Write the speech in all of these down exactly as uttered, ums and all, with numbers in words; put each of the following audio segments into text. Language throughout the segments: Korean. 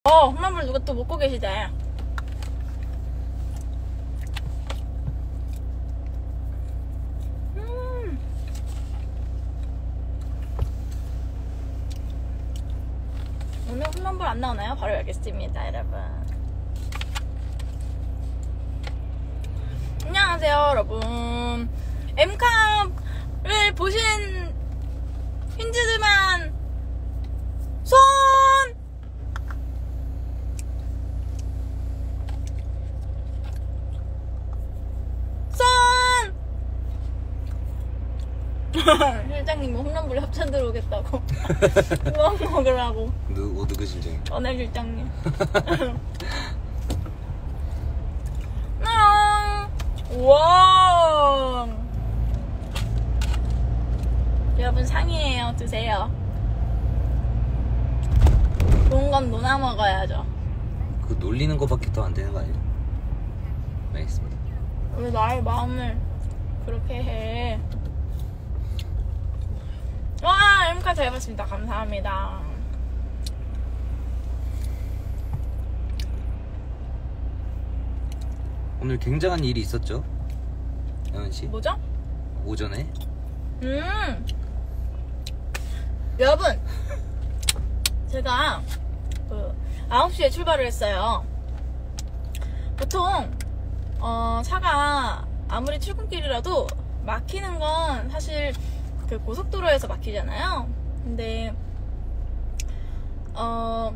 어, 홈런볼 누가 또 먹고 계시대. 음. 오늘 홈런볼 안 나오나요? 바로 알겠습니다, 여러분. 안녕하세요, 여러분. 엠캅을 보신 힌즈들만 손! 손! 실장님이 홈런볼에 협찬 들어오겠다고. 우엉 먹으라고. 누, 누구 심정이? 전해 실장님. 아, 우와. 여러분 상이에요. 드세요. 좋은 건 노나 먹어야죠. 그 놀리는 거밖에 더 안 되는 거 아니에요? 알겠습니다. 왜 나의 마음을 그렇게 해? 와, 엠카 잘 봤습니다. 감사합니다. 오늘 굉장한 일이 있었죠? 영은씨? 뭐죠? 오전에? 음 여러분, 제가 그 아홉 시에 출발을 했어요. 보통 어, 차가 아무리 출근길이라도 막히는 건 사실 그 고속도로에서 막히잖아요. 근데 어,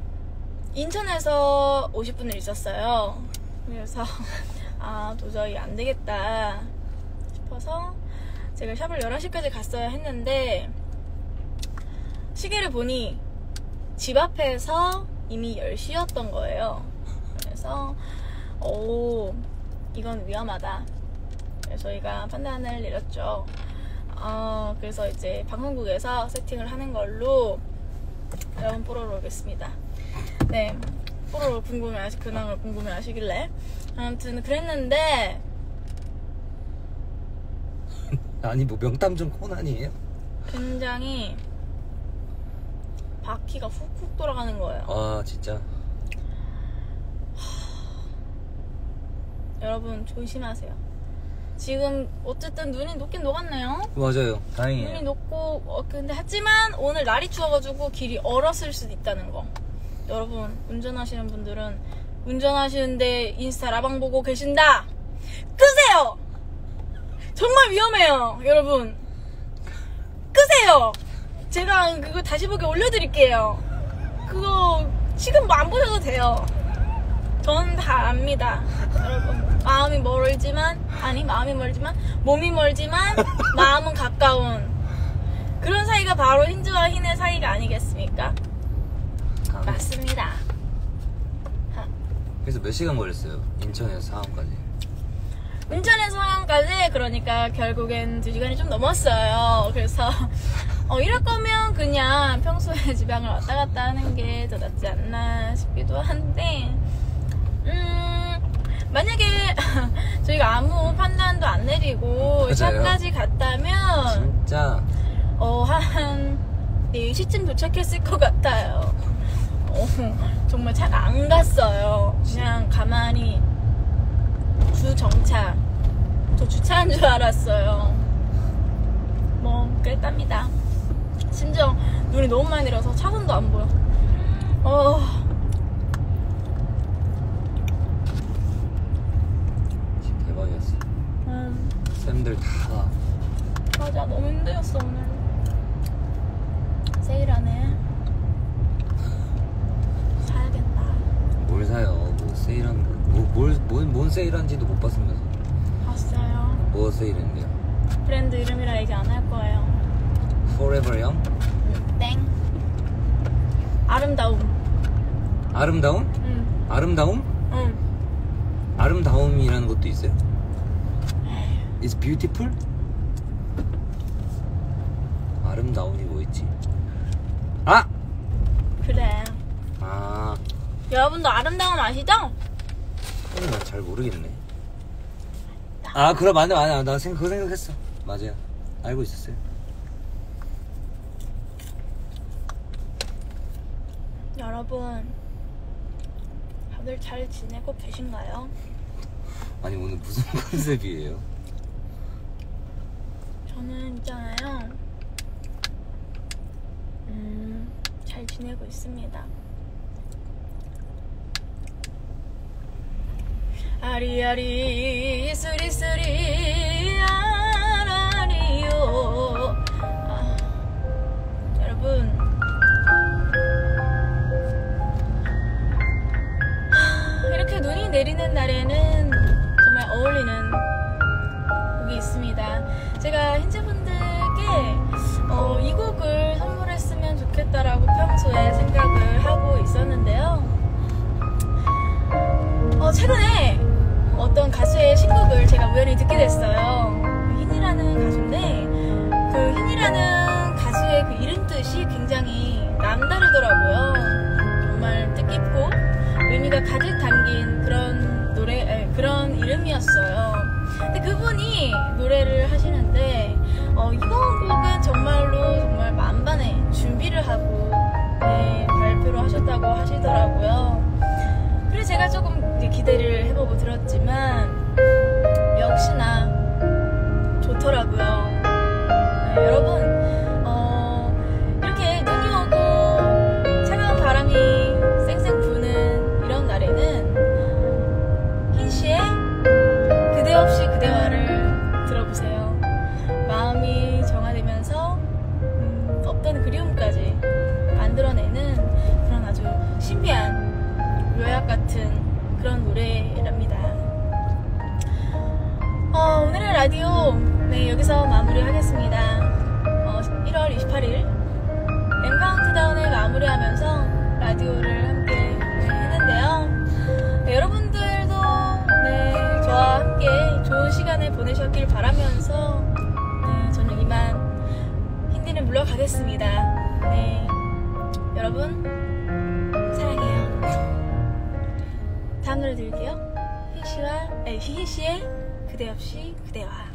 인천에서 오십 분을 있었어요. 그래서 아, 도저히 안 되겠다 싶어서 제가 샵을 열한 시까지 갔어야 했는데 시계를 보니 집 앞에서 이미 열 시였던 거예요. 그래서 오, 이건 위험하다. 그래서 저희가 판단을 내렸죠. 어, 그래서 이제 방송국에서 세팅을 하는 걸로 여러분 뽀로로 오겠습니다. 네, 뽀로로 궁금해하시, 근황을 궁금해하시길래 아무튼 그랬는데 아니 뭐 명탐정 코난이에요? 굉장히 바퀴가 훅훅 돌아가는 거예요. 아 진짜? 여러분 조심하세요. 지금 어쨌든 눈이 녹긴 녹았네요. 맞아요. 다행이에요. 눈이 녹고 어, 근데 하지만 오늘 날이 추워가지고 길이 얼었을 수도 있다는 거. 여러분 운전하시는 분들은 운전하시는데 인스타 라방 보고 계신다, 끄세요. 정말 위험해요. 여러분 끄세요. 제가 그거 다시 보기 올려드릴게요. 그거 지금 뭐 안 보셔도 돼요. 전 다 압니다. 여러분 마음이 멀지만 아니 마음이 멀지만 몸이 멀지만 마음은 가까운 그런 사이가 바로 힌즈와 흰의 사이가 아니겠습니까? 아, 맞습니다. 그래서 몇 시간 걸렸어요? 인천에서 상암까지. 인천에서 상암까지 그러니까 결국엔 두 시간이 좀 넘었어요. 그래서 어, 이럴 거면 그냥 평소에 지방을 왔다 갔다 하는 게 더 낫지 않나 싶기도 한데 음, 만약에 저희가 아무 판단도 안 내리고 샵까지 갔다면 진짜 어, 한 네 시쯤 도착했을 것 같아요. 어, 정말 차가 안 갔어요. 그냥 가만히 주정차, 저 주차한 줄 알았어요. 뭐 그랬답니다. 심지어 눈이 너무 많이 내려서 차선도 안 보여. 어... 대박이었어. 음, 쌤들 다 맞아, 너무 힘들었어 오늘. 세일하네. 사야겠다. 뭘 사요? 뭐 세일한 거? 뭐, 뭘, 뭔, 뭔 세일한지도 못 봤으면서. 봤어요. 뭐 세일했는데요? 브랜드 이름이라 얘기 안 할 거예요. Forever Young? 음, 땡. 아름다움. 아름다움? 응. 아름다움? 응. 아름다움이라는 것도 있어요? It's beautiful? 아름다움이 뭐 있지? 아! 그래. 아, 여러분도 아름다움 아시죠? 나 잘 모르겠네. 아, 그래, 맞네, 맞네. 나 생각, 그거 생각했어. 맞아요. 알고 있었어요. 여러분 다들 잘 지내고 계신가요? 아니 오늘 무슨 컨셉이에요? 저는 있잖아요. 음, 잘 지내고 있습니다. 아리아리 쓰리쓰리 아라리요. 아, 여러분 이렇게 눈이 내리는 날에는 정말 어울리는 곡이 있습니다. 제가 흰자분들께 어, 이 곡을 선물했으면 좋겠다라고 평소에 생각을 하고 있었는데요. 어, 최근에 어떤 가수의 신곡을 제가 우연히 듣게 됐어요. 그 흰이라는 가수인데 그 흰이라는 가수의 그 이름 뜻이 굉장히 남다르더라고요. 정말 뜻깊고 의미가 가득 담긴 그런 노래, 에, 그런 이름이었어요. 근데 그분이 노래를 하시는데 어, 이번 곡은 정말로 정말 만반의 준비를 하고 네, 발표를 하셨다고 하시더라고요. 그래서 제가 조금 이제 기대를 해보고 들었지만 역시나 좋더라고요. 네, 여러분 어, 이렇게 눈이 오고 차가운 바람이 쌩쌩 부는 이런 날에는 흰씨의 그대 없이 그대와를 들어보세요. 마음이 정화되면서 음, 없던 그리움까지 만들어내는 그런 아주 신비한 요약 같은 그런 노래랍니다. 어, 오늘의 라디오 네, 여기서 마무리하겠습니다. 어, 일월 이십팔일 M 카운트다운을 마무리하면서 라디오를 함께 네, 했는데요. 네, 여러분들도 네, 저와 함께 좋은 시간을 보내셨길 바라면서 네, 저는 이만 흰디는 물러가겠습니다. 네, 여러분 사랑해요. 다음 노래 들을게요. 흰씨와 아니 흰씨의 그대 없이 그대와.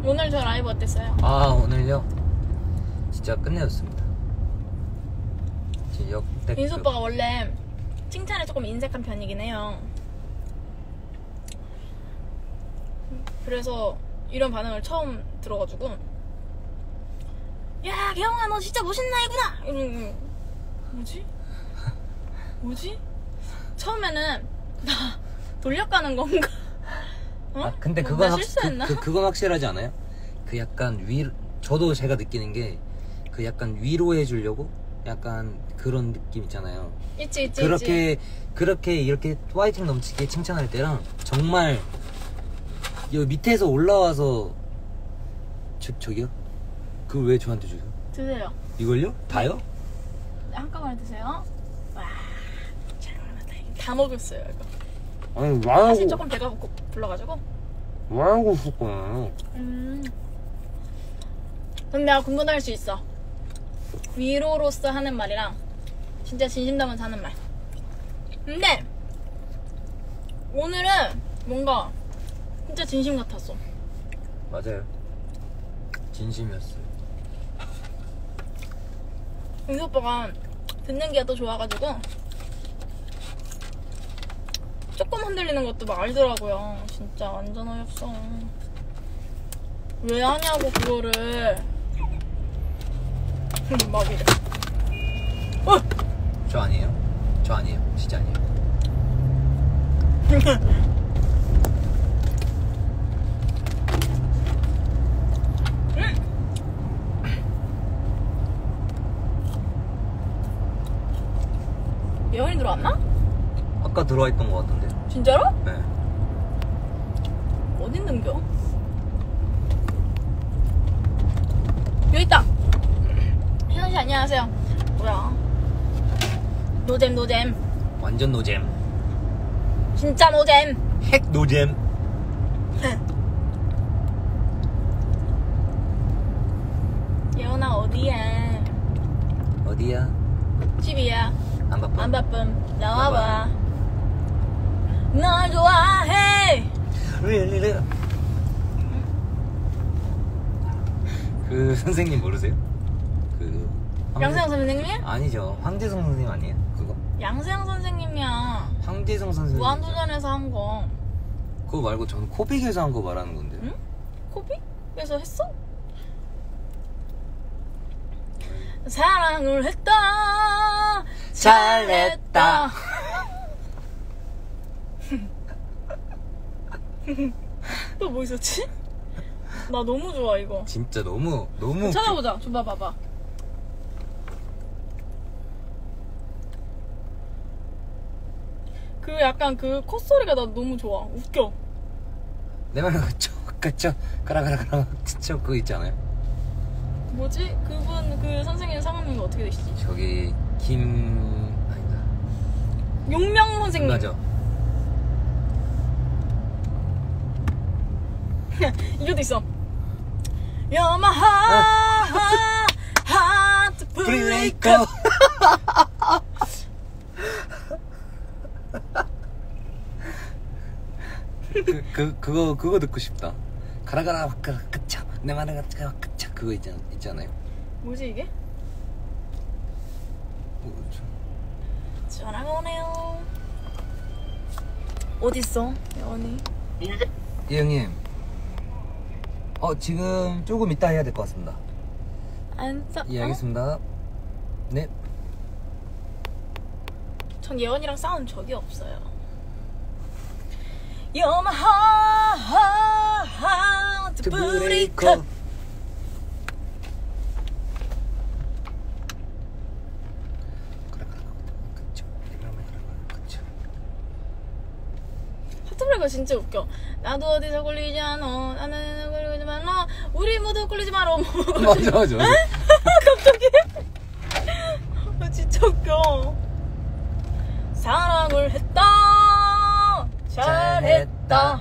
오늘 저 라이브 어땠어요? 아 오늘요 진짜 끝내줬습니다. 진짜 역대급. 민수 오빠가 원래 칭찬에 조금 인색한 편이긴 해요. 그래서 이런 반응을 처음 들어가지고 야 개영아 너 진짜 멋있나 이구나 이러는 뭐지? 뭐지? 처음에는 나 돌려가는 건가? 어? 아 근데 뭐, 그건 나 확, 실수했나? 그, 그, 그건 확실하지 않아요? 그 약간 위 저도 제가 느끼는 게 그 약간 위로해 주려고 약간 그런 느낌 있잖아요. 있지 있지 그렇게 있지. 그렇게 이렇게 화이팅 넘치게 칭찬할 때랑 정말 여기 밑에서 올라와서 저, 저기요? 그걸 왜 저한테 줘요? 드세요. 이걸요? 다요? 한꺼번에 드세요. 와, 잘 먹었다. 다 먹었어요 이거. 아니 사실 와하고 조금 배가 고프 불러가지고. 와하고 있을 거예요. 음. 근데 내가 궁금할 수 있어. 위로로서 하는 말이랑 진짜 진심 담아서 하는 말. 근데 오늘은 뭔가 진짜 진심 같았어. 맞아요. 진심이었어요. 윤수 오빠가 듣는 게 더 좋아가지고 조금 흔들리는 것도 막 알더라고요. 진짜 완전 어이없어. 왜 하냐고 그거를. 막 이래. 어! 저 아니에요? 저 아니에요. 진짜 아니에요. 예원이 들어왔나? 아까 들어와 있던 것 같은데. 진짜로? 네. 어딘 등겨? 여기 있다. 혜연씨 안녕하세요. 뭐야? 노잼 노잼. 완전 노잼. 진짜 노잼. 핵 노잼. 예원아 어디야? 어디야? 집이야. 안 바빠? 안 바쁨. 나와봐. 널 좋아해. 왜? 그 선생님 모르세요? 그 황제- 양세형 선생님? 아니죠. 황재성 선생님 아니에요? 그거? 양세형 선생님이야. 황재성 선생님. 무한도전에서 한 거. 그거 말고 저는 코빅에서 한 거 말하는 건데. 응? 코빅에서 했어? 사랑을 했다. 잘했다. 또 뭐 있었지? 나 너무 좋아 이거. 진짜 너무 너무 찾아보자. 줘봐 봐봐. 그 약간 그 콧소리가 나 너무 좋아. 웃겨. 내 말은 그쵸 그쵸 가라가라가라 그쵸 그거 있잖아요. 뭐지? 그분 그 선생님 성함이 어떻게 되시지? 저기 김 아니다. 용명 선생님. 맞아. 이것도 있어. You're my heart, heart breaker. 그, 그, 그거, 그거 듣고 싶다. 가라가라, 가라, 그쵸. 내 말은 가라, 그쵸. 그거 있잖아, 있잖아요. 뭐지 이게? 어, 저- 전화가 오네요. 어딨어? 여원이. 예, 형님. 어, 지금 조금 이따 해야 될 것 같습니다. 안 싸. 예, 알겠습니다. 네. 전 예원이랑 싸운 적이 없어요. You're my heart, heart breaker. 하트브레이커 진짜 웃겨. 나도 어디서 굴리지 않아. 나는 굴리지 말라. 우리 모두 굴리지 마라. 맞아, 맞아, 맞아. 갑자기? 아, 진짜 웃겨. 사랑을 했다. 잘했다.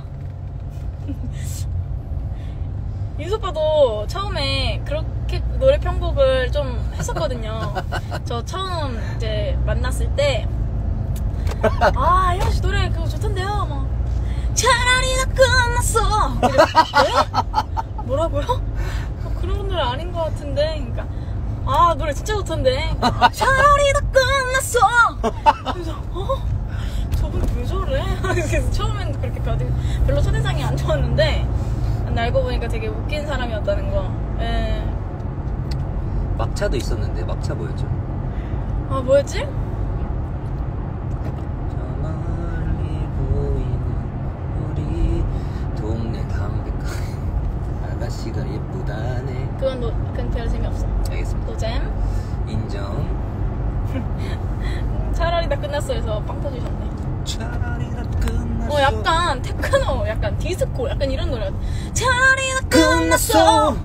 윤수 오빠도 처음에 그렇게 노래 편곡을 좀 했었거든요. 저 처음 이제 만났을 때, 아, 혜연 씨 노래 그거 좋던데요? 막, 차라리 다 끝났어. 이랬- 네? 뭐라 뭐라고요? 어, 그런 노래 아닌 것 같은데. 그러니까 아 노래 진짜 좋던데. 차라리 다 끝났어. 그래서 어? 저분 왜 저래? 그래서 처음엔 그렇게 별로 첫인상이 안 좋았는데 알고 보니까 되게 웃긴 사람이었다는 거. 예. 막차도 있었는데 막차 뭐였죠? 아 뭐였지? 저 멀리 보이는 우리 동네 담배가게 아가씨가 예쁘다네. 그건 노, 그건 별 재미없어. 알겠습니다. 노잼. 인정. 차라리 다 끝났어 해서 빵 터지셨네. 차라리 다 끝났어. 어 약간 테크노, 약간 디스코, 약간 이런 노래. 차라리 다 끝났어.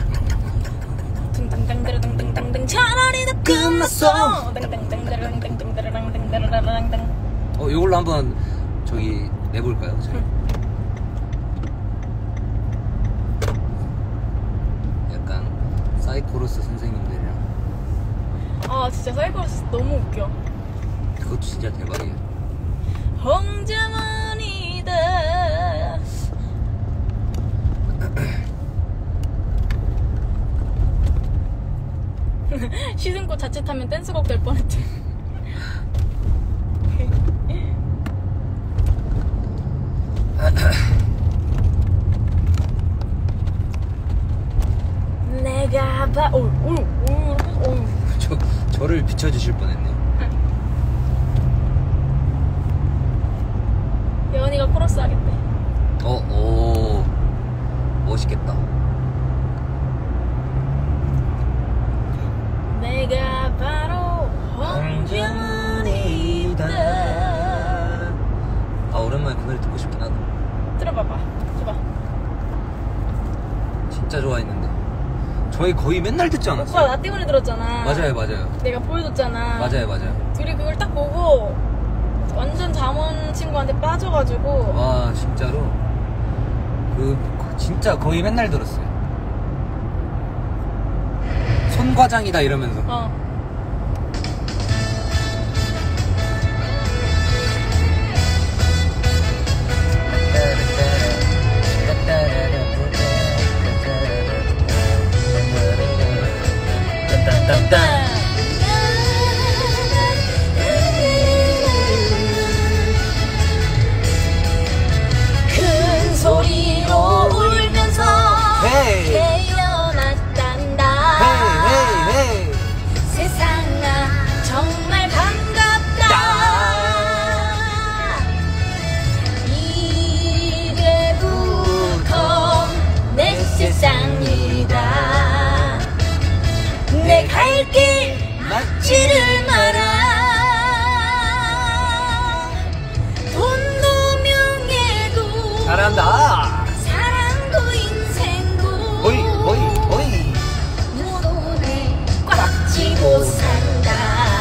둥둥땅따라둥둥땅땅 차라리 다 끝났어. 땅땅땅따라땅땅땅따라땅땅땅땅땅땅. 어 이걸로 한번 저기 내볼까요? 저희? 약간 사이코로스 선생님들이랑. 아 진짜 사이코로스 너무 웃겨. 그것도 진짜 대박이에요. 홍자만이다. 시즌꽃 자칫하면 댄스곡 될 뻔했지. 내가 봐. 오, 오, 오, 오. 저 저를 비춰주실 뻔했네요. 예원이가 코러스 하겠대. 어, 오, 멋있겠다. 내가 바로 홍자만이다. 아 오랜만에 그 노래 듣고 싶긴 하다. 들어봐봐. 줘봐. 진짜 좋아했는데. 저희 거의 맨날 듣지 않았어요? 오빠 나 때문에 들었잖아. 맞아요, 맞아요. 내가 보여줬잖아. 맞아요, 맞아요. 둘이 그걸 딱 보고 완전 잠원 친구한테 빠져가지고. 와, 진짜로. 그, 진짜 거의 맨날 들었어요. 손과장이다 이러면서. 어. 큰 소리로 울면서 헤이. 깨어났단다. 헤이, 헤이, 헤이. 세상아 정말 반갑다. 이제부터 내 세상이다. 내 갈 길 막지를 마라. 돈도 명예도 잘한다. 사랑도 인생도 호이, 호이, 호이. 무돈에 꽉 쥐고 산다.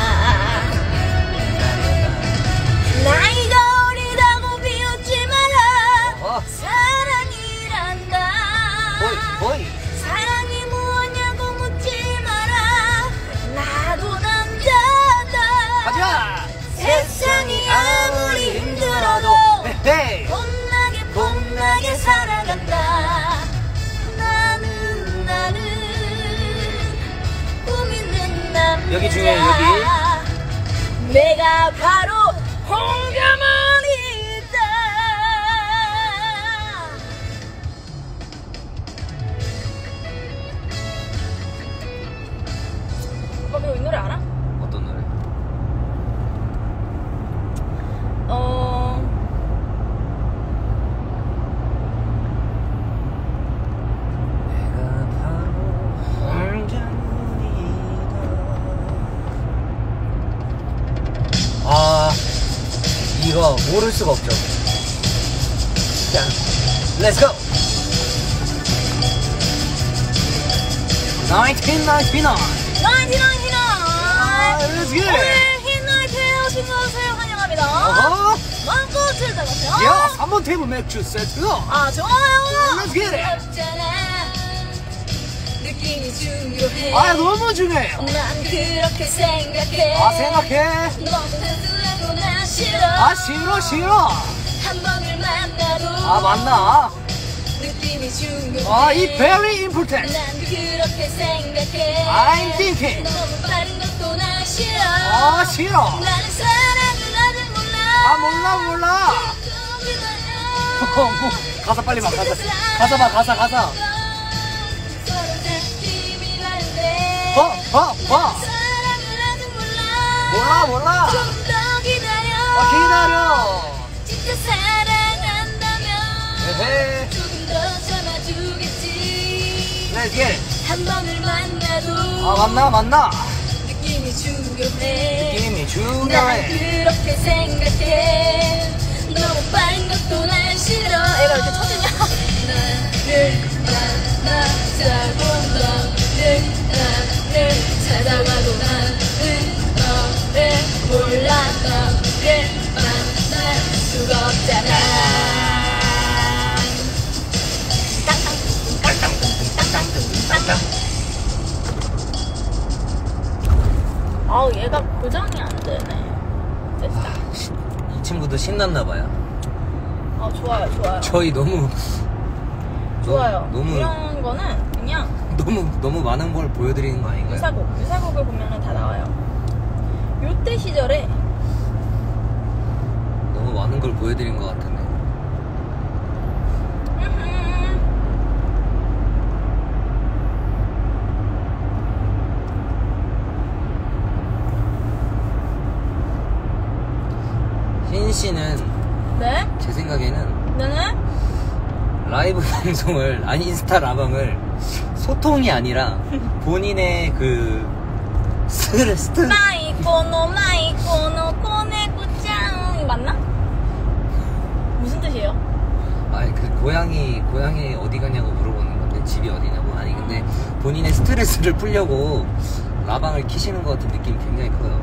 나이가 어리다고 비웃지 마라. 어. 사랑이란다. 호이, 호이. 사랑이 무엇냐고 묻지 마라. 나도 남자다. 가자. 세상이 아무리 힘들어도 헤이. 봄나게 봄나게 살아간다. 나는 나는 꿈 있는 남자. 여기 중요해, 여기. 내가 바로 홍자만이다. 오빠 그리고 이 노래 알아? 어떤 노래? 어... 내가 바로 홍자문이다. 아, 이거 모를 수가 없죠. 자, Let's go. 천구백구십구. 나인티나인티나인. Let's get it. 오늘 흰날페어 신고하세요. 환영합니다. 어허. 마음껏 즐겨보세요. 야, 삼 번 테이블 맥주 세트. 아 좋아요. Let's get it. 없잖아. 느낌이 중요해. 아, 너무 중요해요. 난 그렇게 생각해. 아, 생각해. 너무 단순하고 난 싫어. 아, 싫어, 싫어. 한 번을 만나도 아, 맞나? 느낌이 중요해. 아, 이 very important. 난 그렇게 생각해. I'm thinking. 너무 빠른 것도 난 싫어. 아, 싫어. 나는 사랑을 아직 몰라. 아, 몰라, 몰라. 뭐, 가사 빨리 봐, 가사. 가사 봐, 가사, 가사. 서로 다 비밀한데. 봐, 봐, 봐. 사랑을 아직 몰라. 몰라, 몰라. 좀 더 기다려. 아, 기다려. 진짜 사랑한다면 에헤. 조금 더 참아주겠지. Let's get it. 한 번을 만나도 아, 맞나, 맞나. 느낌이 중요해. 느낌이 난 중요해. 그렇게 생각해. 너무 빠른 것도 난 싫어. 애가 이렇게 쳐지냐? 나를 만나자고 너를 나를 찾아가도 나는 너를 몰라. 너를 만날 수가 없잖아. 아우 얘가 고장이 안 되네. 됐다. 이 친구도 신났나봐요. 아 좋아요 좋아요. 저희 너무. 좋아요. 너무, 이런 거는 그냥 너무, 너무 많은 걸 보여드리는 거 아닌가요? 유사곡 유사곡을 보면은 다 나와요. 요때 시절에 너무 많은 걸 보여드린 것 같은데. 흰 씨는 네? 제 생각에는 네네? 라이브 방송을 아니 인스타 라방을 소통이 아니라 본인의 그 스트레스 마이코노 마이코노 코네코짱이 맞나? 무슨 뜻이에요? 아니 그 고향이 고향이 어디 가냐고 물어보는 건데 집이 어디냐고. 아니 근데 본인의 스트레스를 풀려고 라방을 키시는 것 같은 느낌이 굉장히 커요.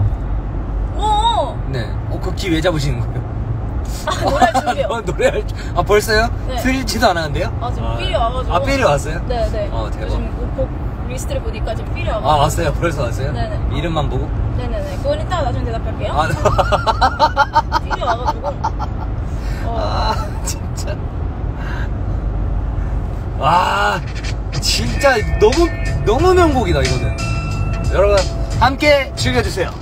오! 네. 어, 그 키 왜 잡으시는 거예요? 아 노래 준비요. 어, 노래할 줄- 아 벌써요? 네. 틀리지도 않았는데요? 아 지금 삘이 와가지고. 아 삘이 왔어요? 네네. 어, 대박. 요즘 곡 리스트를 보니까 지금 삘이 와가지고. 아 왔어요? 벌써 왔어요? 네네. 이름만 보고? 네네네. 그건 이따가 나중에 대답할게요. 아, 삘이 와가지고. 어. 아 진짜. 와 진짜 너무 너무 명곡이다 이거는. 여러분 함께 즐겨주세요.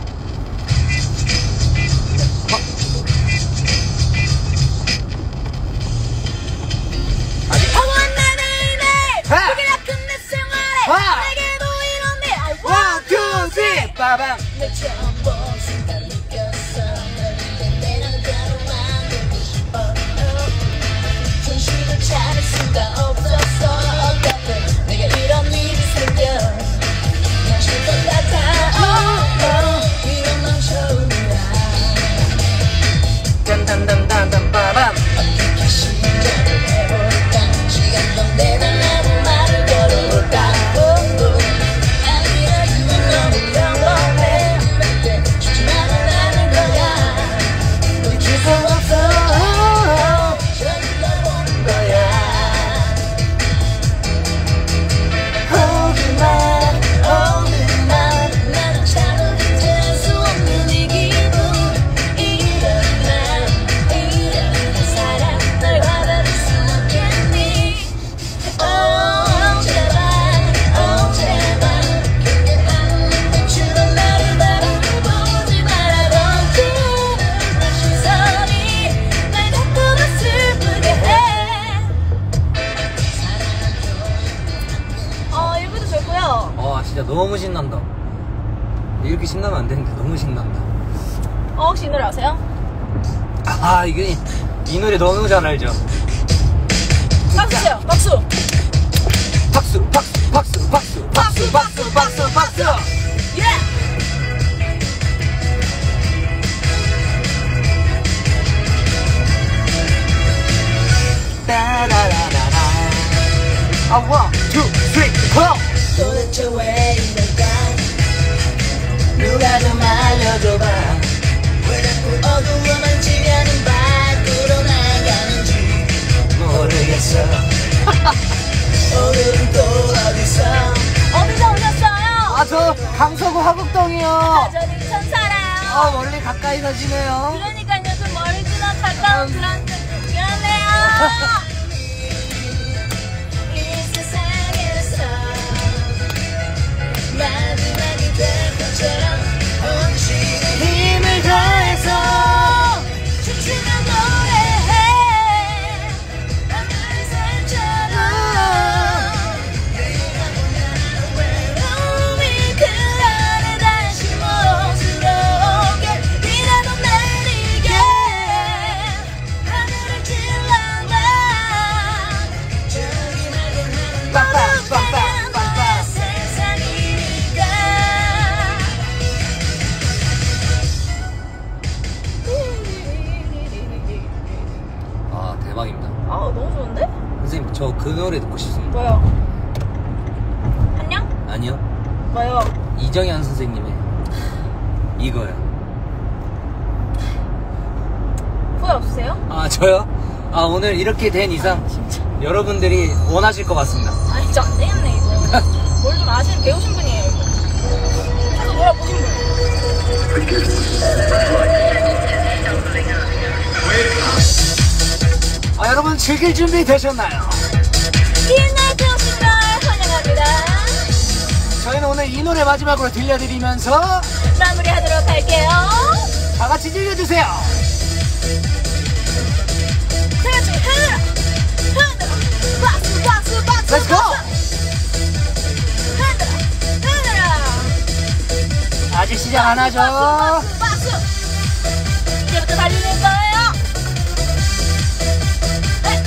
하! 하! One, two, three, 빠밤. 내 처음 본 순간 느꼈어. 너를 내랑 다른 만들고 싶어. 정신을 차릴 수가 없었어. 어떻게 내가 이런 일이 생겨. 마실 것 같아. Oh, oh, 이건 넌 처음이야. 딴딴딴딴딴 빠밤. 어떻게 시작을 해볼까. 시간도 내달라고 말을 걸어볼까. Oh, oh. 아니야 이건 너무 평범해. 절대 죽지만은 않을 거야. 놓칠 수 없어. 저기 널 보는 거야. 오늘만 오늘만 나는 참을 잊을 수 없는 이 기분. 이런 날 이런 사랑 널 받아줄 수 없겠니. Oh 제발 oh 제발 그게 아닌 멈추던 나를 바라보지 말아도 내 시선이 날 자꾸 더 슬프게 해. 어 일부도 좋고요. 아 진짜 너무 신난다. 이렇게 신나면 안 되는데 너무 신난다. 어 혹시 이 노래 아세요? 아 이게 이 노래 너무 잘 알죠. 박수 쳐요 박수. 박수 박수 박수 박수 박수 박수 박수 박수. 예. 따라라라라. 아 one two three go. 도대체 왜 이럴까. 누가 좀 알려줘봐. 왜 자꾸 어두워만 지면은 밖으로 나가는지 모르겠어. 오늘은 또 어디서 어디서 오셨어요? 아 저 강서구 화곡동이요. 저 인천 살아요. 아 멀리 가까이 사시네요. 그러니까요 좀 멀지만 가까운 그런 그러네요. 아니요. 뭐요? 이정현 선생님의 이거요. 후회 없으세요? 아 저요? 아 오늘 이렇게 된 이상 진짜. 여러분들이 원하실 것 같습니다. 아니 진짜 안 되겠네 이거. 뭘 좀 아시는 배우신 분이에요 이거. 계속 놀아보신 분. 아 여러분 즐길 준비 되셨나요? 이날 배우신 걸 환영합니다. 저희는 오늘 이 노래 마지막으로 들려드리면서 마무리하도록 할게요. 다 같이 즐겨주세요. 다 같이 흔들어 흔들어 박수 박수 박수 Let's go! 흔들어 흔들어 아직 시작 안 하죠? 박수 박수 박수. 이제부터 달리는 거예요. 네.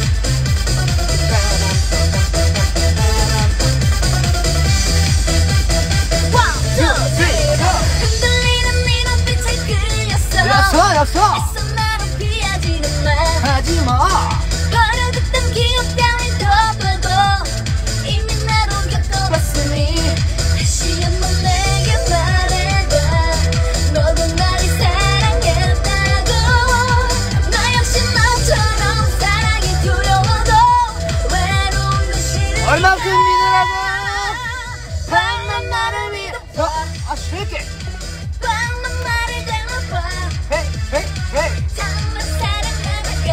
One, two, three, go. 흔들리는 네 눈빛에 끌렸어. 역서 역서 애써 나를 피하지는 마. 하지마. 버려뒀던 기억 따윈 덮어도 이미 나도 겪어봤으니 다시 한번 내게 말해봐. 너도 나를 사랑했다고. 나 역시 너처럼 사랑이 두려워도 외로운 그 싫은 얼만큼 믿으라고. 밤만 나를 믿어봐. 아 쉽게. 밤만 나를 닮아봐. 헤이 헤이 헤이. 정말 사랑하다가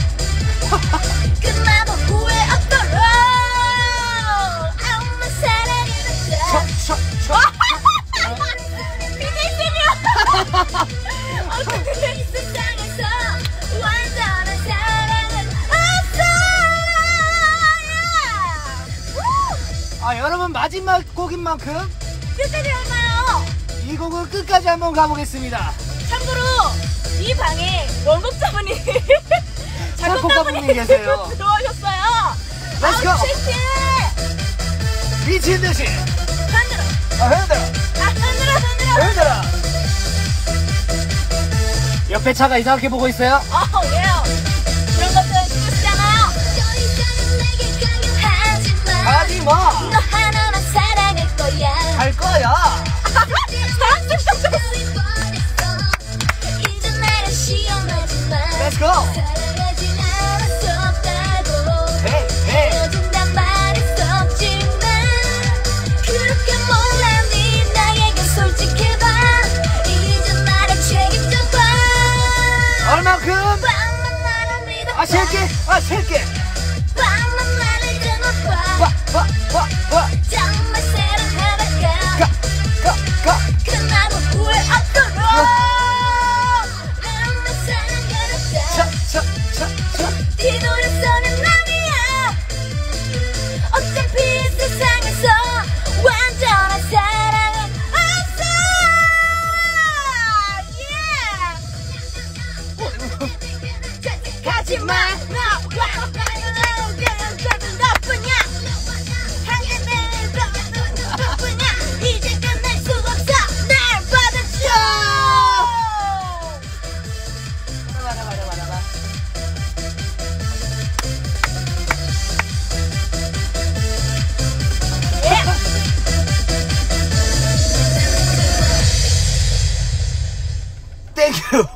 끝나도 후회 없도록 아무만 사랑해봤자 셔셔셔. 비밀이야. 어떻게 이 세상에서 완전한 사랑은 없어. 아 여러분 마지막 곡인 만큼 끝까지 얼마요? 이 곡은 끝까지 한번 가보겠습니다. 참고로 이 방에 원곡자분이 작곡가분이 계세요. 들어오셨어요. Let's go. 아웃시티 미친 듯이 흔들어. 아 흔들어 아 흔들어 흔들어. 흔들어. 옆에 차가 이상하게 보고 있어요. 어 왜요? 그런 것들 신경 쓰지 않아요. 하지마. 너 하나만 사랑할 거야. 갈 거야. 이제 나를 시험하지 마. Let's go. 사랑하진 않았었다고. 헤이 헤이. 헤어진단 말했었지만 그렇게 몰랐니. 나에게 솔직해봐. 이제 나를 책임져봐. 얼만큼? 밤만 나를 믿어봐. 아 쉽게 아 쉽게. 밤만 나를 닮아봐. 와와와와 정말 사랑하다가 가 가. 끝나도 후회 없도록 아무만 사랑하다가 차차차차. 뒤돌아서는 아니야. 어차피 이 세상에서 완전한 사랑은 없어. Yeah. 가지마. 나쁘냐. 나쁘냐. 이제 끝낼 수 없어. 날 받아줘. 봐라 봐라 봐라 봐. 땡큐.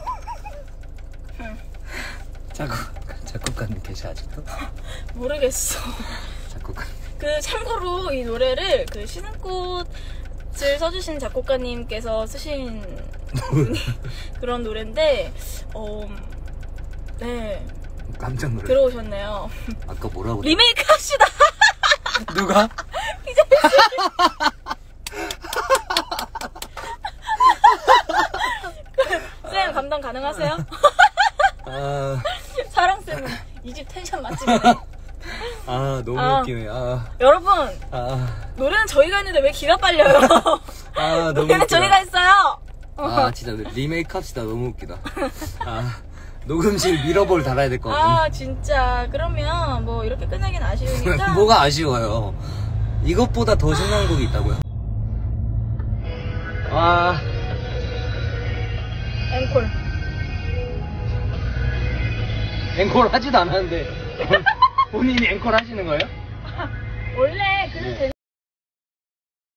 작곡 작곡가님 계셔 아직도? 모르겠어. 작곡가. 그 참고로 이 노래를 그 시즌꽃을 써주신 작곡가님께서 쓰신 분이 그런 노래인데 어, 네 깜짝 놀랐. 들어오셨네요. 아까 뭐라고? 그래? 리메이크 합시다. 누가? 쌤 감당 가능하세요? 아, 사랑 쌤은 이 집 텐션 맛집이네. 아 너무 아. 웃기네. 아, 여러분 아, 노래는 저희가 했는데 왜 기가 빨려요? 아 너무 노래는 웃기다. 저희가 했어요. 아 진짜 리메이크 합시다. 너무 웃기다. 아 녹음실 미러볼 달아야 될 것 같은데. 아 진짜 그러면 뭐 이렇게 끝나긴 아쉬우니까 뭐가 아쉬워요. 이것보다 더 신나는 곡이 있다고요? 아 앵콜. 앵콜 하지도 않았는데 본인이 앵콜 하시는 거예요? 원래 그런 네.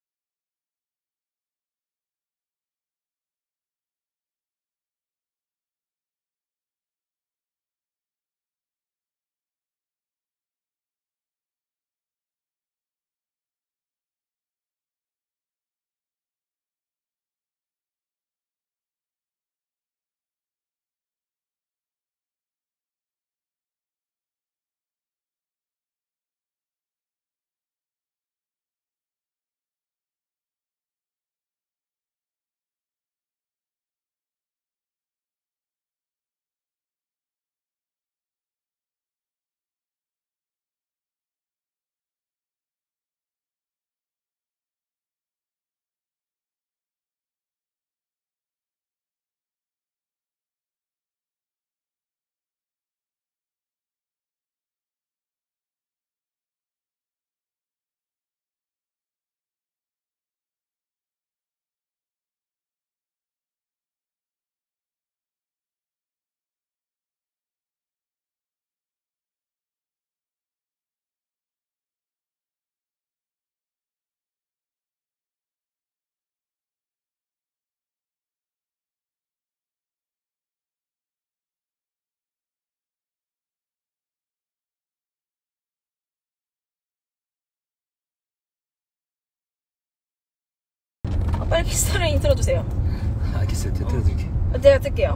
빨리 피스토를 인트로 주세요. 알겠어요. 테- 틀어드릴게요. 어, 제가 뜰게요.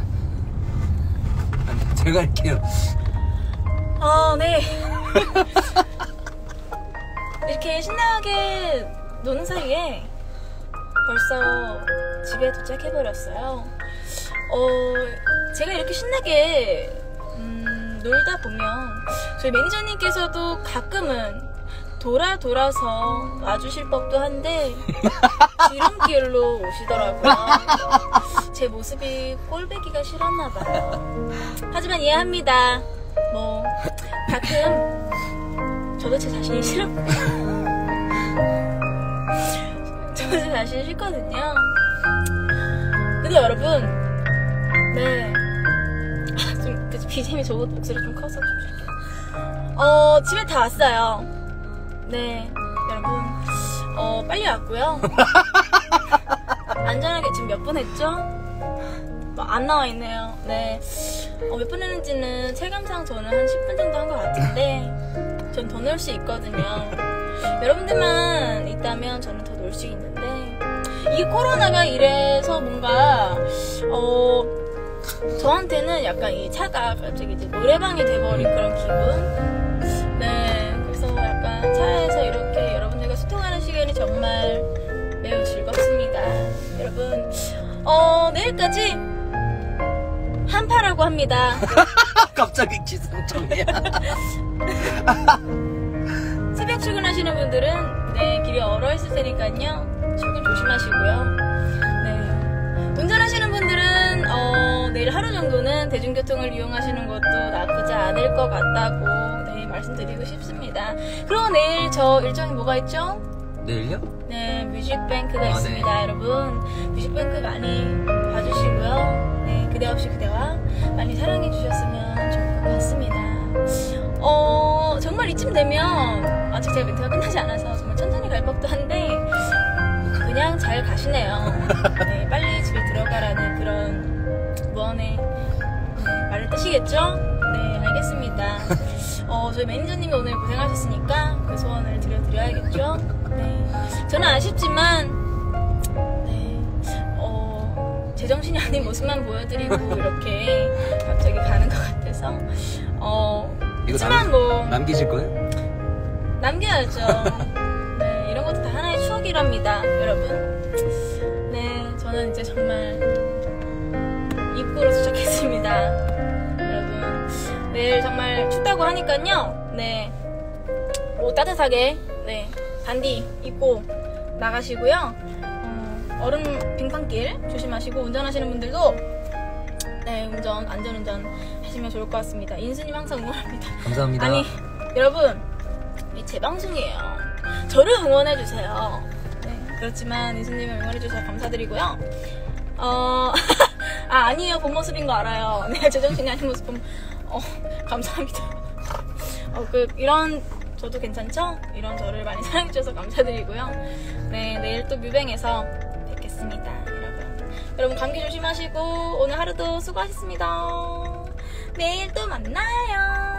아니, 제가 할게요. 아, 네. 이렇게 신나게 노는 사이에 벌써 집에 도착해버렸어요. 어, 제가 이렇게 신나게 음, 놀다 보면 저희 매니저님께서도 가끔은 돌아 돌아서 와주실 법도 한데 지름길로 오시더라고요. 제 모습이 꼴배기가 싫었나봐요. 하지만 이해합니다. 뭐 가끔 저도 제 자신이 싫어. 저도 제 자신이 싫거든요. 근데 여러분, 네, 아, 좀 비지엠이 저 목소리 좀 커서 좀 줄게요. 어, 집에 다 왔어요. 네, 여러분, 어, 빨리 왔고요. 안전하게 지금 몇 분 했죠? 뭐 안 나와 있네요. 네, 어, 몇 분 했는지는 체감상 저는 한 십 분 정도 한 것 같은데, 전 더 놀 수 있거든요. 여러분들만 있다면 저는 더 놀 수 있는데, 이 코로나가 이래서 뭔가, 어, 저한테는 약간 이 차가 갑자기 이제 노래방이 돼버린 그런 기분? 네, 그래서 약간 차에서 이렇게 여러분들과 소통하는 시간이 정말 매우 즐겁습니다. 여러분, 어, 내일까지 한파라고 합니다. 갑자기 기상청이야. 새벽 출근하시는 분들은 네, 길이 얼어 있을 테니까요. 출근 조심하시고요. 네. 운전하시는 분들은 어, 내일 하루 정도는 대중교통을 이용하시는 것도 나쁘지 않을 것 같다고 네, 말씀드리고 싶습니다. 그리고 내일 저 일정이 뭐가 있죠? 내일요? 네, 뮤직뱅크가 아, 있습니다. 네. 여러분 뮤직뱅크 많이 봐주시고요. 네, 그대 없이 그대와 많이 사랑해 주셨으면 좋을 것 같습니다. 어, 정말 이쯤 되면 아직 제가 멘트가 끝나지 않아서 정말 천천히 갈 법도 한데 그냥 잘 가시네요. 네, 빨리 집에 들어가라는 그런 무언의 네, 말을 뜨시겠죠? 네, 알겠습니다. 어, 저희 매니저님이 오늘 고생하셨으니까 그 소원을 드려드려야겠죠? 네, 저는 아쉽지만 네, 어, 제정신이 아닌 모습만 보여드리고 이렇게 갑자기 가는 것 같아서 어, 이거 하지만 남, 뭐 남기실 거예요? 남겨야죠. 네, 이런 것도 다 하나의 추억이랍니다, 여러분. 네, 저는 이제 정말 입구로 도착했습니다. 여러분, 내일 정말 춥다고 하니까요. 네, 옷 따뜻하게, 네, 반디 입고 나가시고요. 어, 얼음 빙판길 조심하시고 운전하시는 분들도 네, 운전, 안전운전 하시면 좋을 것 같습니다. 인수님 항상 응원합니다. 감사합니다. 아니, 여러분, 이 제 방송이에요. 저를 응원해주세요. 네, 그렇지만 인수님을 응원해주셔서 감사드리고요. 어, 아, 아니에요. 본 모습인 거 알아요. 네, 제정신이 아닌 모습 본, 어, 감사합니다. 어, 그, 이런, 저도 괜찮죠? 이런 저를 많이 사랑해주셔서 감사드리고요. 네, 내일 또 뮤뱅에서 뵙겠습니다. 여러분. 여러분, 감기 조심하시고, 오늘 하루도 수고하셨습니다. 내일 또 만나요.